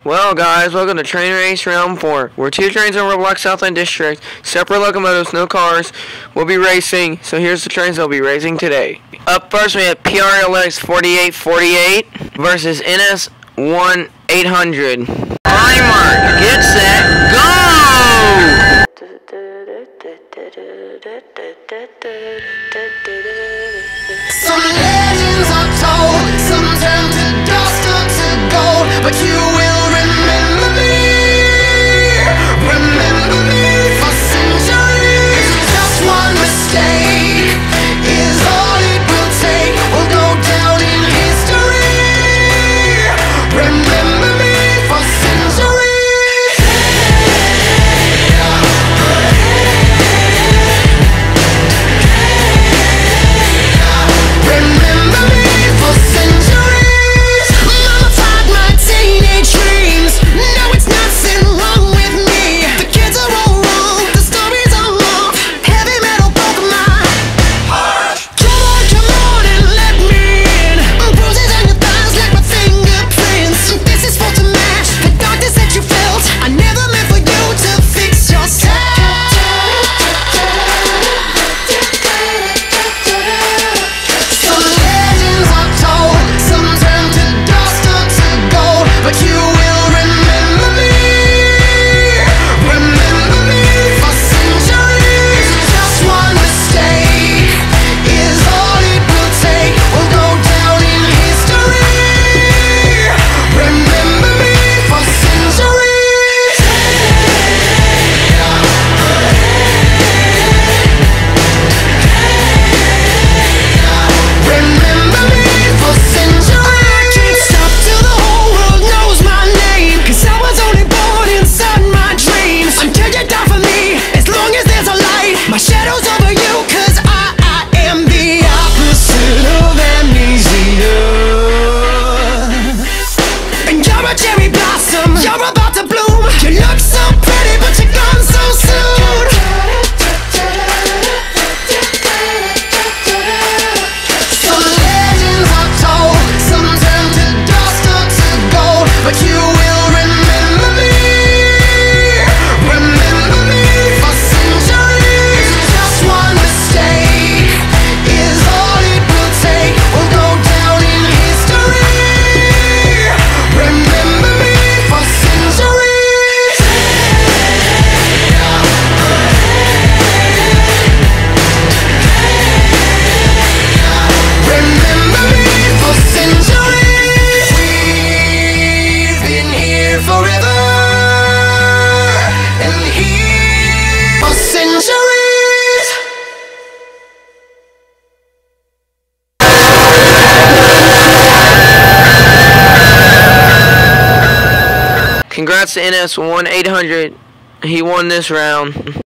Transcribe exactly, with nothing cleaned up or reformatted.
Well guys, welcome to Train Race Round four. We're two trains in Roblox Southland District, separate locomotives, no cars. We'll be racing, so here's the trains they'll be racing today. Up first we have P R L X forty-eight forty-eight versus N S one eight hundred. Timer, get set, go! Some legends are told, some turn to dust or to gold, but you will remember me, remember me for centuries. Just one mistake is all it will take. We'll go down in history, remember me for centuries. Congrats to N S one eight hundred. He won this round.